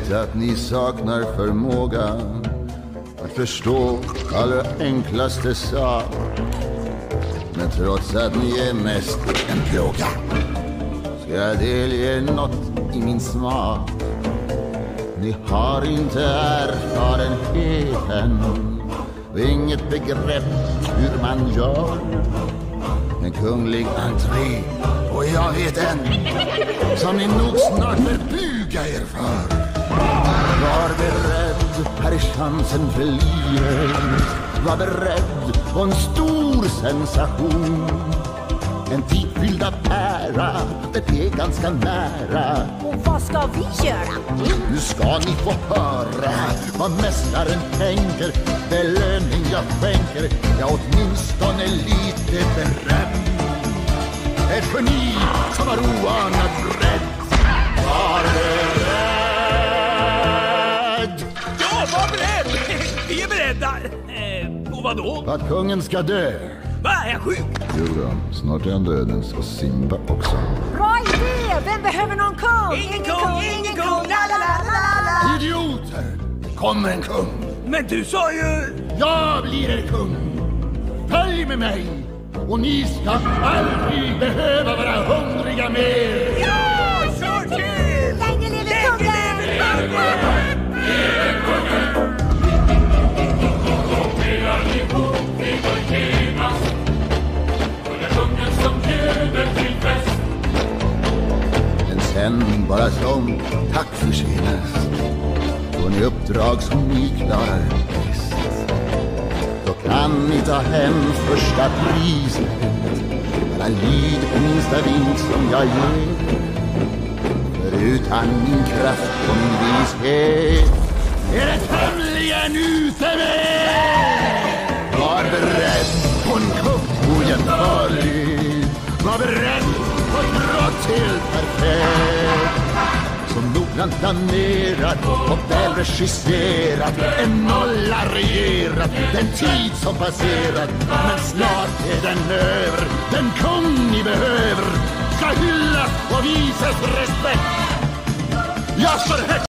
vet att ni saknar förmågan att förstå allra enklaste sak. Men trots att ni är mest en plåga ska jag delge något i min smak. Ni har inte erfarenheten och inget begrepp hur man gör en kunglig entré. Och jag vet en som ni nog snart bör buga er för. Var beredd, här är chansen för livet. Var beredd på en stor sensation. En tid fylld av ära, det är ganska nära. Och vad ska vi göra? Nu ska ni få höra vad mästaren tänker. Belöning jag skänker, ja åtminstone lite beröm. Ett geni som har oanat bredd. Var beredd! Ja, var beredd! Vi är beredda. På vad då? Att kungen ska dö. Va, är jag sjuk? Jo då, snart är han dödens och Simba också. Bra idé! Vem behöver någon kung? Ingen kung, ingen kung, la la la la la. Idioter! Det kommer en kung. Men du sa ju... Jag blir er kung. Följ med mig och ni ska aldrig behöva vara hungriga mer. Ja, kör till! Länge lever kungen! Men sen bara som tack för senast får ni uppdrag som ni klarar bäst. Då kan ni ta hem första priset. Bara lyd på minsta vink som jag ger. För utan min kraft och min vishet är det tämligen ute med. Var beredd på en kupp ojämförlig. Var beredd på ett brott helt perfekt. Som noggrant planerat och väl regisserat. En nolla regerat den tid som passerat. Men snart är den över. Den kung ni behöver ska hyllas och visas respekt. Jag står högt